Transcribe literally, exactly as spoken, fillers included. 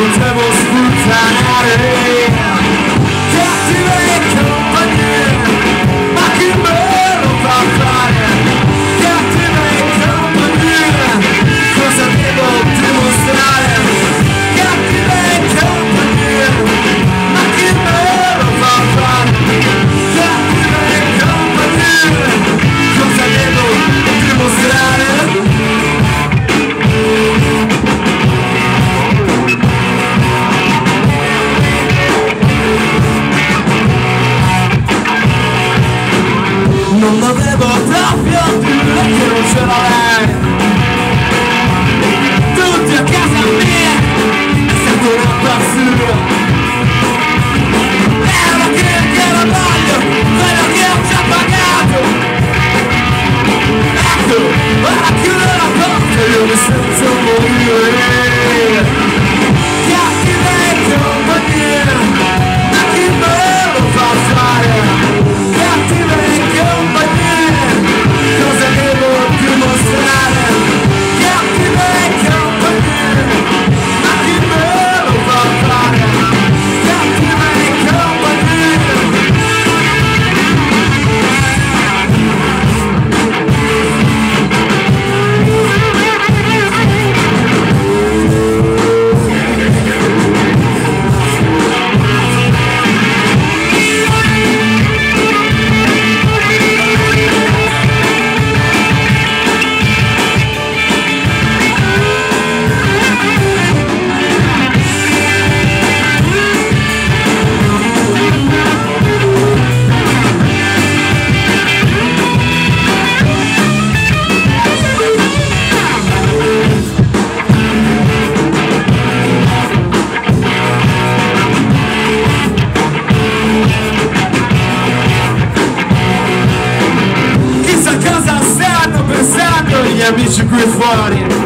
potevo sputtanare cattive compagnie, ma chi me lo fa fare? Cattive compagnie, cosa devo dimostrare? Cattive compagnie, ma chi me lo fa fare? Cattive compagnie, cosa devo dimostrare? Non avevo proprio dire che non c'era lei. Tutti a casa mia, è stato una pazzia. Era che che la voglio, quello che ho già pagato. Ecco, ora chiudo la porta e io mi sento morire. Cattive compagnie, ma chi me lo fa fare? Cattive compagnie, cosa devo dimostrare? Cattive compagnie, ma chi me lo fa fare? Cattive compagnie. Chissà cosa stanno pensando gli amici qui fuori.